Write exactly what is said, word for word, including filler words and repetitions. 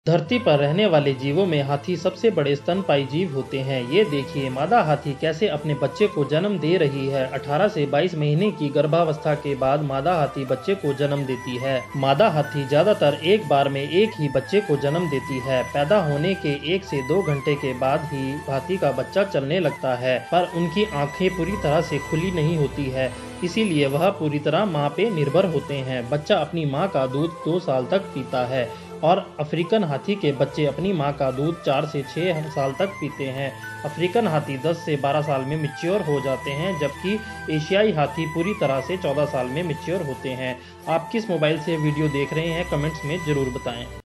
धरती पर रहने वाले जीवों में हाथी सबसे बड़े स्तनपायी जीव होते हैं। ये देखिए मादा हाथी कैसे अपने बच्चे को जन्म दे रही है। अठारह से बाईस महीने की गर्भावस्था के बाद मादा हाथी बच्चे को जन्म देती है। मादा हाथी ज्यादातर एक बार में एक ही बच्चे को जन्म देती है। पैदा होने के एक से दो घंटे के बाद ही हाथी का बच्चा चलने लगता है, पर उनकी आंखें पूरी तरह से खुली नहीं होती है, इसीलिए वह पूरी तरह माँ पे निर्भर होते हैं। बच्चा अपनी माँ का दूध दो साल तक पीता है और अफ्रीकन हाथी के बच्चे अपनी मां का दूध चार से छह साल तक पीते हैं। अफ्रीकन हाथी दस से बारह साल में मैच्योर हो जाते हैं, जबकि एशियाई हाथी पूरी तरह से चौदह साल में मैच्योर होते हैं। आप किस मोबाइल से वीडियो देख रहे हैं, कमेंट्स में ज़रूर बताएं।